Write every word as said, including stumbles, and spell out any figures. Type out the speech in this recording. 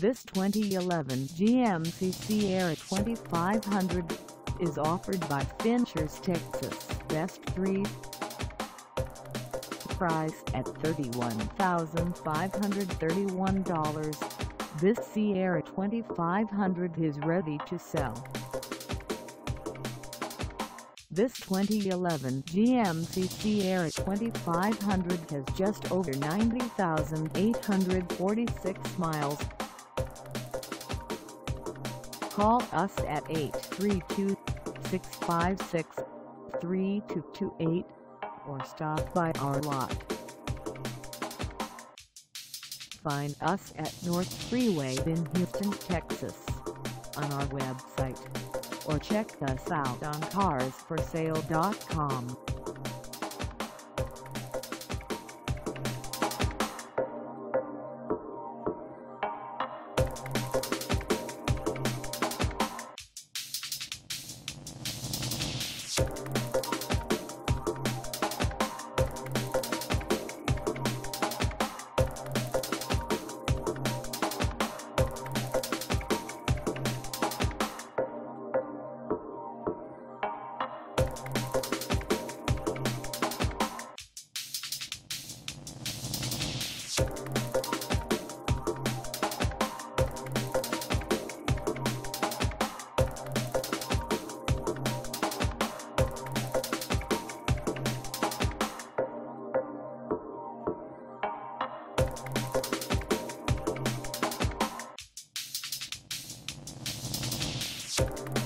This twenty eleven G M C Sierra twenty-five hundred is offered by Finchers, Texas Best three. Price at thirty-one thousand five hundred thirty-one dollars. This Sierra twenty-five hundred is ready to sell. This twenty eleven G M C Sierra twenty-five hundred has just over ninety thousand eight hundred forty-six miles. Call us at eight three two, six five six, three two two eight or stop by our lot. Find us at North Freeway in Houston, Texas on our website, or check us out on cars for sale dot com. You